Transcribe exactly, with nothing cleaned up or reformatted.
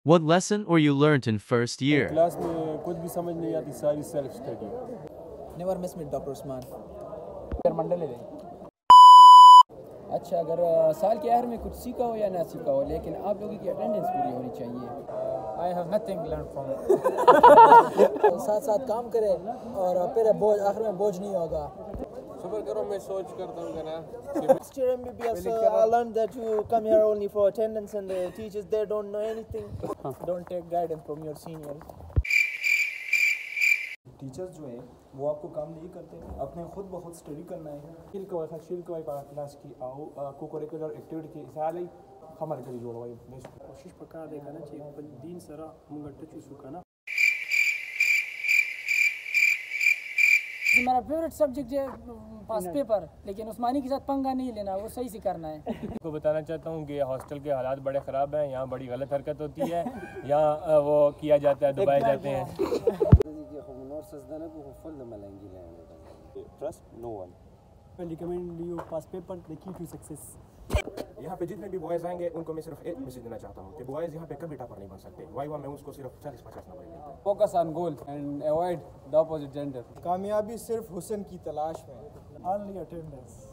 What lesson or you learnt in first year? Class में कुछ भी समझ नहीं आती, सारी self study. Never miss me doctor Usman. फिर मंडल ले लें। अच्छा, अगर साल के आखिर में कुछ सीखा हो या ना सीखा हो, लेकिन आप लोगों की अटेंडेंस पूरी होनी चाहिए। I have nothing learned from it. साथ साथ काम करें और फिर बोझ आखिर में बोझ नहीं होगा। सबर करो, मैं सोच करता हूँ ना। Next year M B B S, uh, I learned that you come here only for attendance and the teachers they don't know anything. Don't take guidance from your seniors. Teachers जो हैं वो आपको काम नहीं करते, अपने खुद बहुत स्टडी करना है। शिल को वाई शिल को वाई क्लास की आओ को करिकुलर एक्टिविटी की साले हमारे करी जोड़ वाई मैं कोशिश पका देखा ना चाहिए पर दिन सारा मुंगट टच सुका ना। मेरा फेवरेट सब्जेक्ट है पास पेपर, लेकिन उस्मानी के साथ पंगा नहीं लेना, वो सही से करना है। आपको बताना चाहता हूँ कि हॉस्टल के हालात बड़े ख़राब हैं, यहाँ बड़ी गलत हरकत होती है, यहाँ वो किया जाता है, दबाए जाते हैं। Trust no one. I recommend you pass paper, the key to success. यहाँ पे जितने भी बॉयज़ आएंगे उनको मैं सिर्फ एक मैसेज देना चाहता हूँ कि बॉयज़ यहाँ पे कभी टॉपर नहीं बन सकते। वाइवा में उसको सिर्फ चालीस पचास नंबर मिलते हैं। Focus on goal and avoid the opposite gender. कामयाबी सिर्फ हुस्न की तलाश में। Only attendance.